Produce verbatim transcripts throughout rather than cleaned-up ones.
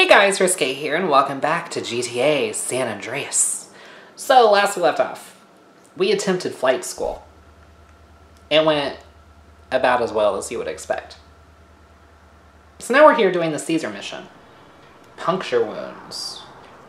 guys, Risque here, and welcome back to G T A San Andreas. So, last we left off, we attempted flight school. It went about as well as you would expect. So now we're here doing the Caesar mission. Puncture wounds.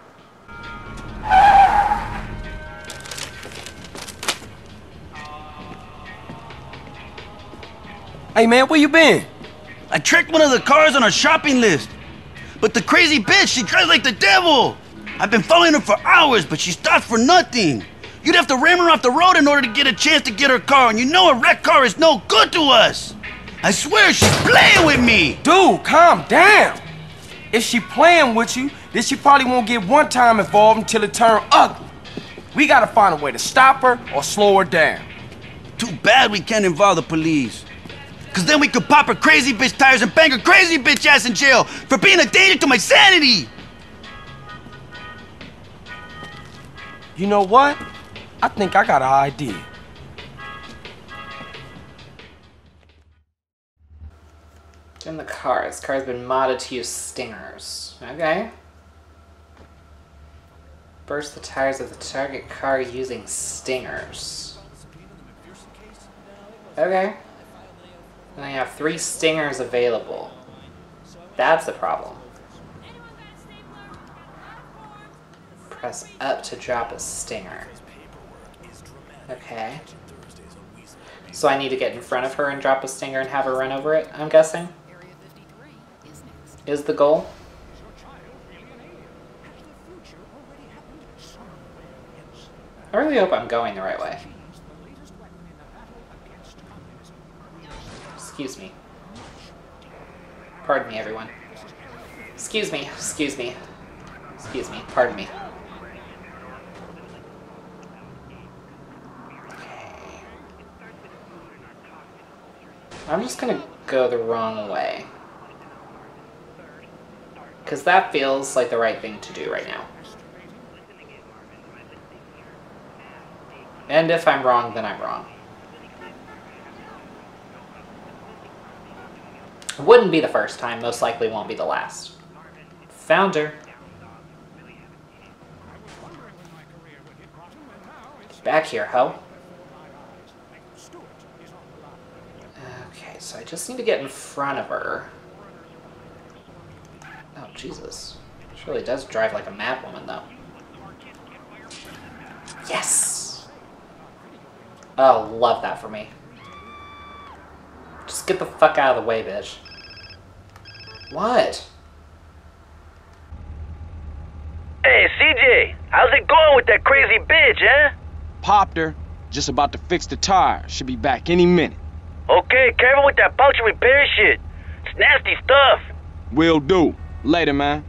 Hey man, where you been? I tracked one of the cars on our shopping list. But the crazy bitch, she drives like the devil. I've been following her for hours, but she stops for nothing. You'd have to ram her off the road in order to get a chance to get her car, and you know a wrecked car is no good to us. I swear she's playing with me. Dude, calm down. If she playing with you, then she probably won't get one time involved until it turn ugly. We gotta find a way to stop her or slow her down. Too bad we can't involve the police. Cause then we could pop her crazy bitch tires and bang her crazy bitch ass in jail for being a danger to my sanity! You know what? I think I got an idea. In the car. This car's been modded to use stingers. Okay. Burst the tires of the target car using stingers. Okay. And I have three stingers available. That's a problem. Press up to drop a stinger. Okay. So I need to get in front of her and drop a stinger and have her run over it, I'm guessing? Is the goal? I really hope I'm going the right way. Excuse me. Pardon me, everyone. Excuse me, excuse me. Excuse me, pardon me. Okay. I'm just gonna go the wrong way. Because that feels like the right thing to do right now. And if I'm wrong, then I'm wrong. Wouldn't be the first time, most likely won't be the last. Found her. Get back here, ho. Okay, so I just need to get in front of her. Oh, Jesus. She really does drive like a mad woman, though. Yes! Oh, love that for me. Just get the fuck out of the way, bitch. What? Hey, C J, how's it going with that crazy bitch, eh? Popped her. Just about to fix the tire. Should be back any minute. Okay, careful with that puncture repair shit. It's nasty stuff. Will do. Later, man.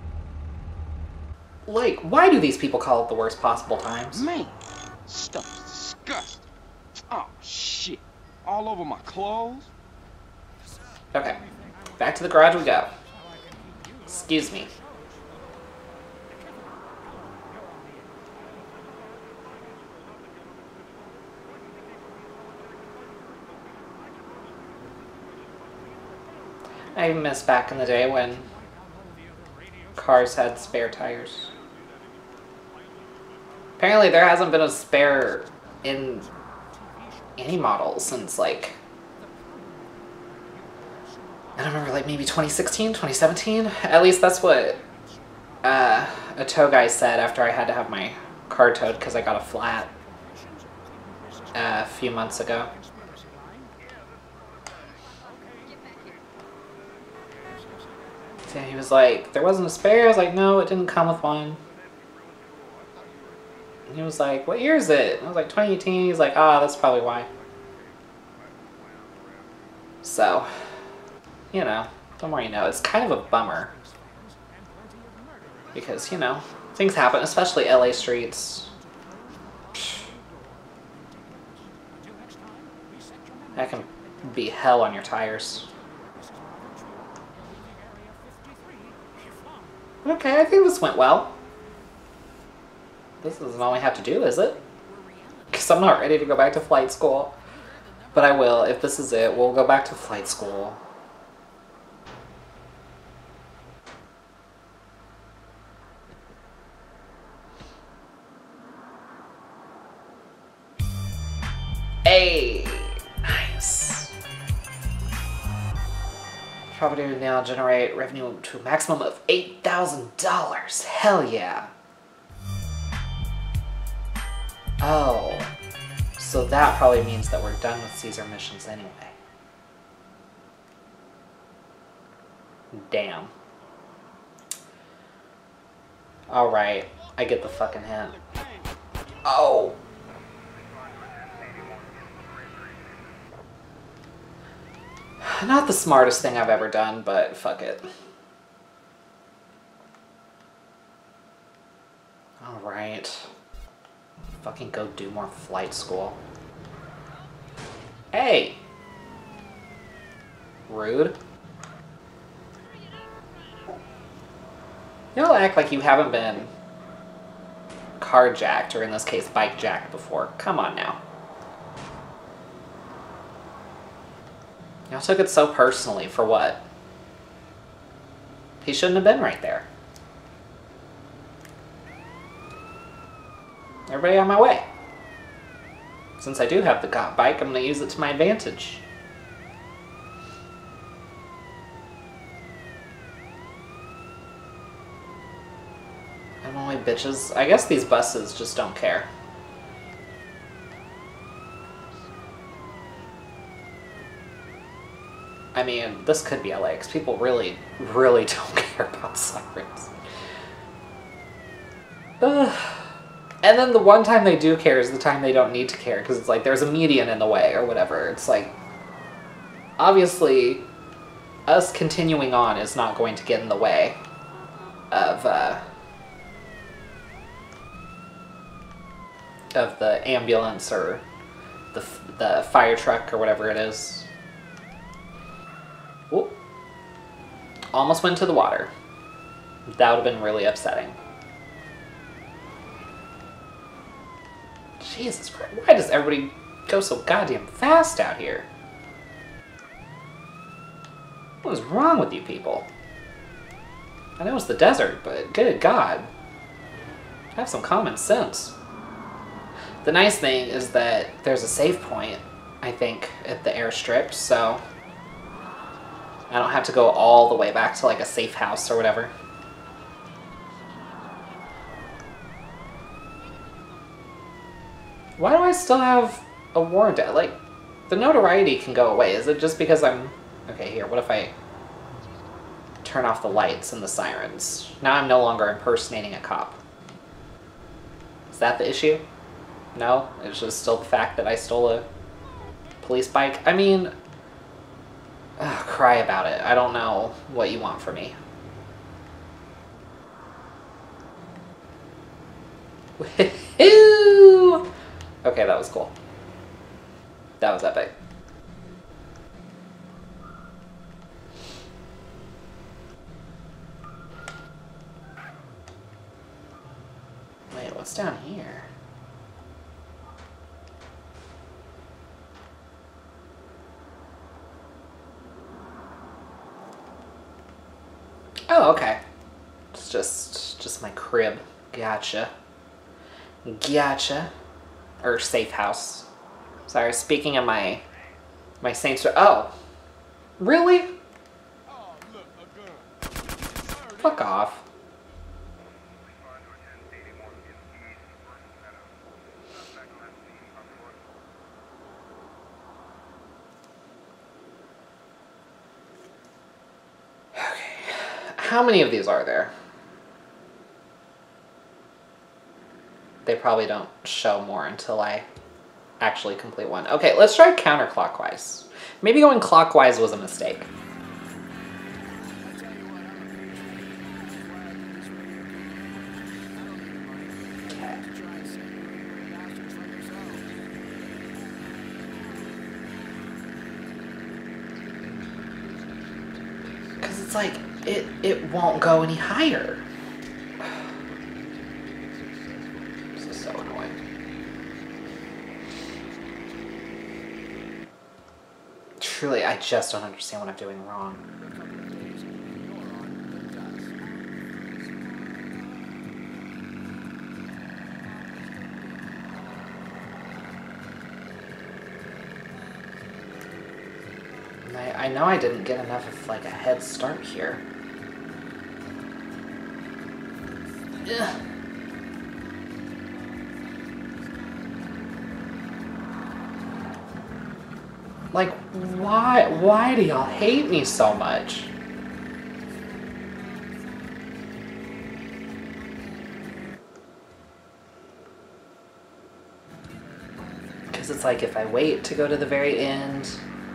Like, why do these people call it the worst possible times? Man, stuff is disgusting. Oh, shit. All over my clothes. Okay, back to the garage we go. Excuse me. I miss back in the day when cars had spare tires. Apparently there hasn't been a spare in any model since, like, I don't remember, like maybe twenty sixteen, twenty seventeen? At least that's what uh, a tow guy said after I had to have my car towed because I got a flat uh, a few months ago. So he was like, there wasn't a spare? I was like, no, it didn't come with one. And he was like, what year is it? And I was like, twenty eighteen. He's like, ah, that's probably why. So, you know, the more you know. It's kind of a bummer. Because, you know, things happen, especially L A streets. That can be hell on your tires. Okay, I think this went well. This isn't all we have to do, is it? Because I'm not ready to go back to flight school. But I will. If this is it, we'll go back to flight school. Property would now generate revenue to a maximum of eight thousand dollars. Hell yeah. Oh. So that probably means that we're done with Caesar missions anyway. Damn. Alright. I get the fucking hint. Oh. Not the smartest thing I've ever done, but fuck it. Alright. Fucking go do more flight school. Hey! Rude. Y'all act like you haven't been carjacked, or in this case, bike-jacked before. Come on now. Y'all took it so personally, for what? He shouldn't have been right there. Everybody on my way. Since I do have the cop bike, I'm gonna use it to my advantage. I'm only bitches. I guess these buses just don't care. I mean, this could be L A, because people really, really don't care about sirens. Ugh. And then the one time they do care is the time they don't need to care, because it's like there's a median in the way or whatever. It's like, obviously, us continuing on is not going to get in the way of, uh, of the ambulance or the, the fire truck or whatever it is. Whoop. Almost went to the water. That would have been really upsetting. Jesus Christ, why does everybody go so goddamn fast out here? What is wrong with you people? I know it's the desert, but good God. Have some common sense. The nice thing is that there's a save point, I think, at the airstrip, so I don't have to go all the way back to like a safe house or whatever. Why do I still have a warrant? Like, the notoriety can go away. Is it just because I'm... Okay, here, what if I turn off the lights and the sirens? Now I'm no longer impersonating a cop. Is that the issue? No? It's just still the fact that I stole a police bike? I mean... Ugh, cry about it. I don't know what you want from me. Woohoo! Okay, that was cool. That was epic. Wait, what's down here? Oh, okay. It's just, just my crib. Gotcha. Gotcha. Or safe house. Sorry, speaking of my, my Saints... Oh. Really? Fuck off. How many of these are there? They probably don't show more until I actually complete one. Okay, let's try counterclockwise. Maybe going clockwise was a mistake. Okay. Because it's like, it, it won't go any higher. This is so annoying. Truly, I just don't understand what I'm doing wrong. Am I I, I know I didn't get enough of like a head start here. Ugh. Like, why, why do y'all hate me so much? Because it's like if I wait to go to the very end,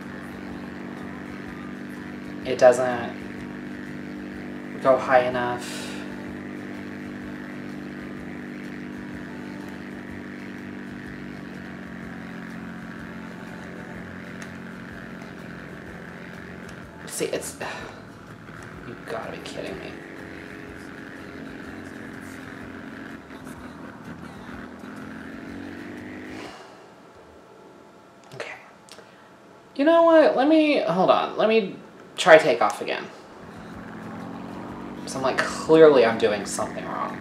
it doesn't go high enough. See, it's... You gotta be kidding me. Okay. You know what? Let me... Hold on. Let me try takeoff again. So I'm like, clearly I'm doing something wrong.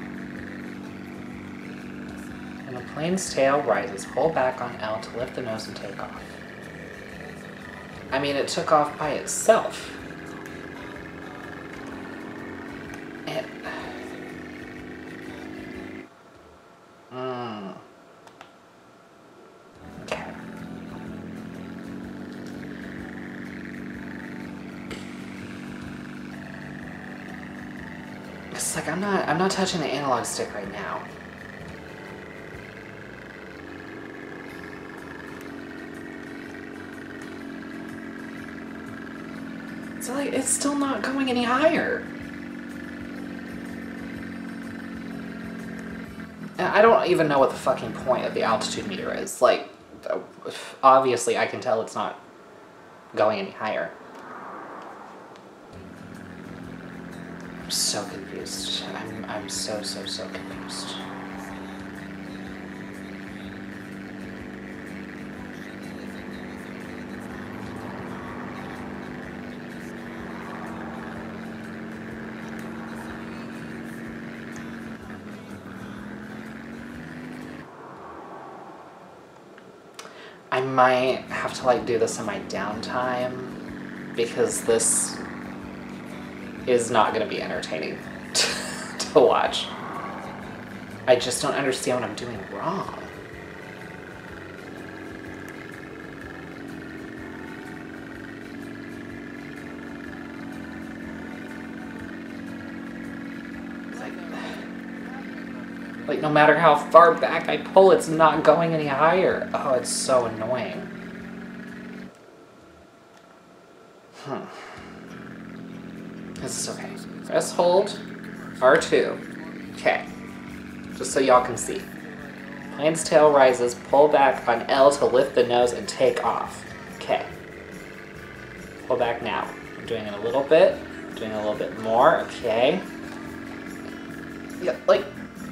When the plane's tail rises, pull back on L to lift the nose and take off. I mean, it took off by itself. It... Mm. Okay. It's like I'm not I'm not touching the analog stick right now. So like, it's still not going any higher. And I don't even know what the fucking point of the altitude meter is. Like, obviously I can tell it's not going any higher. I'm so confused. I'm, I'm so, so, so confused. I might have to like do this in my downtime because this is not going to be entertaining to watch. I just don't understand what I'm doing wrong. Like, no matter how far back I pull, it's not going any higher. Oh, it's so annoying. Hmm. This is okay. Press hold, R two. Okay. Just so y'all can see. Plane's tail rises, pull back on L to lift the nose and take off. Okay. Pull back now. I'm doing it a little bit. Doing a little bit more. Okay. Yeah, like...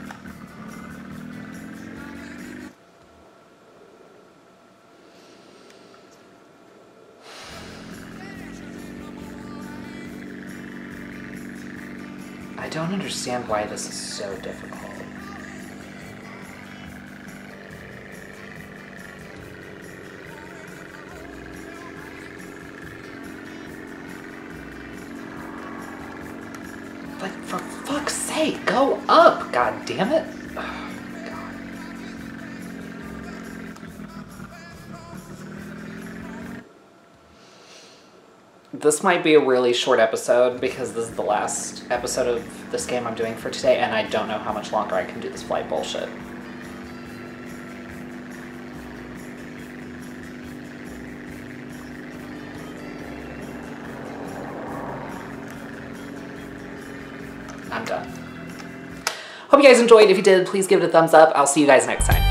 I don't understand why this is so difficult. Like, for fuck's sake, go up, god damn it. Oh my god. This might be a really short episode because this is the last episode of this game I'm doing for today, and I don't know how much longer I can do this flight bullshit. I'm done. Hope you guys enjoyed. If you did, please give it a thumbs up. I'll see you guys next time.